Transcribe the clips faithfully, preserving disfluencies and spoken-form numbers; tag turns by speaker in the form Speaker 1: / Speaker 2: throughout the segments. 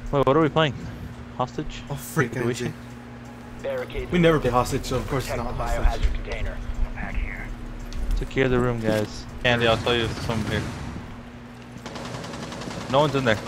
Speaker 1: Wait, what are we playing? Hostage?
Speaker 2: Oh freak! I
Speaker 1: Situation?
Speaker 2: We never play hostage, so of course it's not hostage.
Speaker 3: Container. Back here.
Speaker 1: Secure the room, guys. Andy, I'll tell you some here. No one's in there.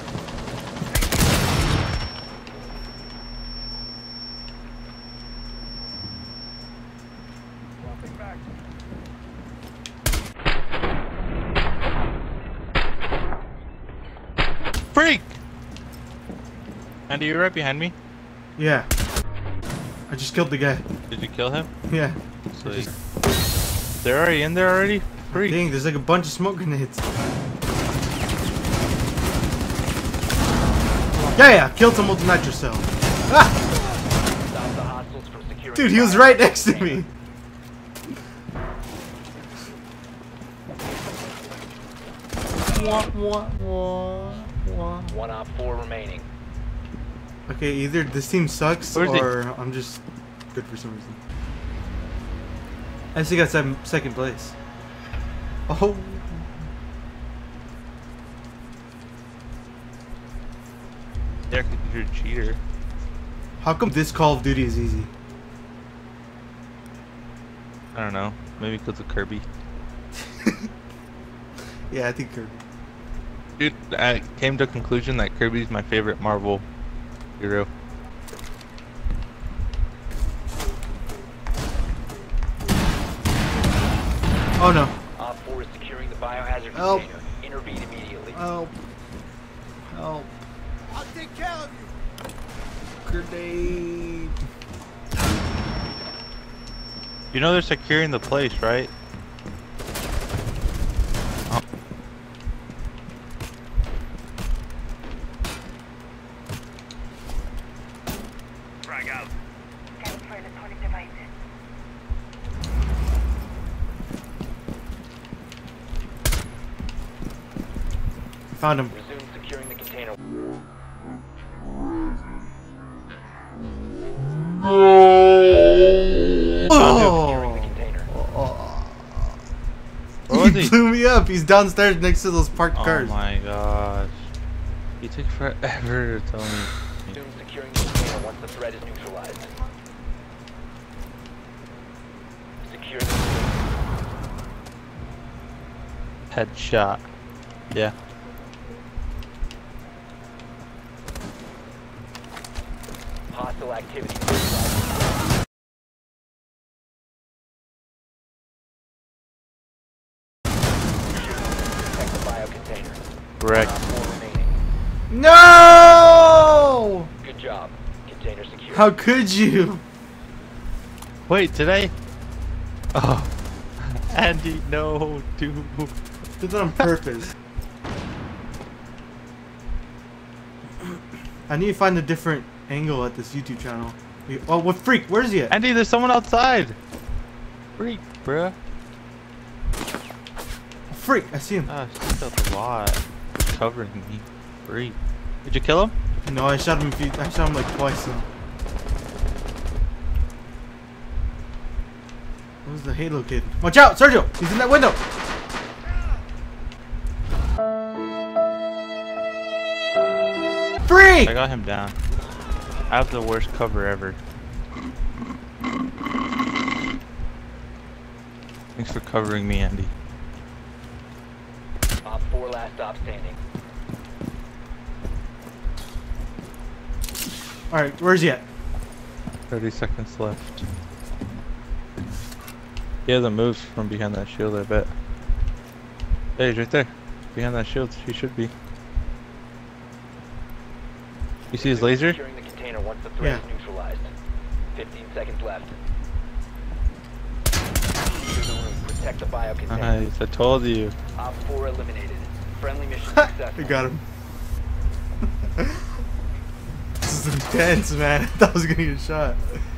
Speaker 1: Freak! Andy, you're right behind me.
Speaker 2: Yeah. I just killed the guy.
Speaker 1: Did you kill him?
Speaker 2: Yeah.
Speaker 1: Sweet. They're already in there already? Freak.
Speaker 2: Dang, there's like a bunch of smoke grenades. Yeah, yeah, killed some multi nitro cell. Ah! Dude, he was right next to me.
Speaker 3: One op four remaining.
Speaker 2: Okay, either this team sucks
Speaker 1: Where's
Speaker 2: or
Speaker 1: he?
Speaker 2: I'm just good for some reason. I still got seven, second place. Oh.
Speaker 1: Derek, you're a cheater.
Speaker 2: How come this Call of Duty is easy?
Speaker 1: I don't know. Maybe because of Kirby.
Speaker 2: Yeah, I think Kirby.
Speaker 1: Dude, I came to a conclusion that Kirby's my favorite Marvel hero.
Speaker 2: Oh no.
Speaker 3: Op four is securing the biohazard
Speaker 2: Help.
Speaker 3: container. Intervene immediately.
Speaker 2: Help. Help.
Speaker 4: I'll take care of you.
Speaker 2: Grenade.
Speaker 1: You know they're securing the place, right? Oh.
Speaker 3: Frag out.
Speaker 5: Scan for electronic devices.
Speaker 2: Found him.
Speaker 3: Resume securing the container.
Speaker 2: Oh.
Speaker 3: Securing the container.
Speaker 1: Where was
Speaker 2: He
Speaker 1: he?
Speaker 2: blew me up. He's downstairs next to those parked
Speaker 1: Oh
Speaker 2: cars.
Speaker 1: my gosh. He took forever to tell me.
Speaker 3: Resume securing the container once the threat is neutralized. Secure the container.
Speaker 1: Headshot. Yeah.
Speaker 3: Hostile activity. Protect the bio container.
Speaker 1: Correct.
Speaker 3: Op four remaining.
Speaker 2: No!
Speaker 3: Good job. Container secure.
Speaker 2: How could you?
Speaker 1: Wait, today? Oh. Andy, no, dude.
Speaker 2: Did that on purpose. I need to find a different angle at this YouTube channel. Oh, what freak? Where is he at?
Speaker 1: Andy, there's someone outside. Freak, bruh.
Speaker 2: Freak, I see him.
Speaker 1: Ah, she's got a lot. Covering me. Freak. Did you kill him?
Speaker 2: No, I shot him a few. I shot him like twice. So. Where's the Halo kid? Watch out, Sergio! He's in that window. Freak!
Speaker 1: I got him down. I have the worst cover ever. Thanks for covering me, Andy.
Speaker 3: Op four last stop standing.
Speaker 2: Alright, where's he at?
Speaker 1: thirty seconds left. He hasn't moved from behind that shield, I bet. Hey, he's right there. Behind that shield, he should be. You see his laser?
Speaker 3: Securing the container once the threat
Speaker 2: Yeah.
Speaker 3: is neutralized. fifteen seconds left. Secure the room. Protect the bio container.
Speaker 1: Nice, I told you.
Speaker 3: Op four eliminated. Friendly mission successful.
Speaker 2: I got him. This is intense, man. I thought I was gonna get shot.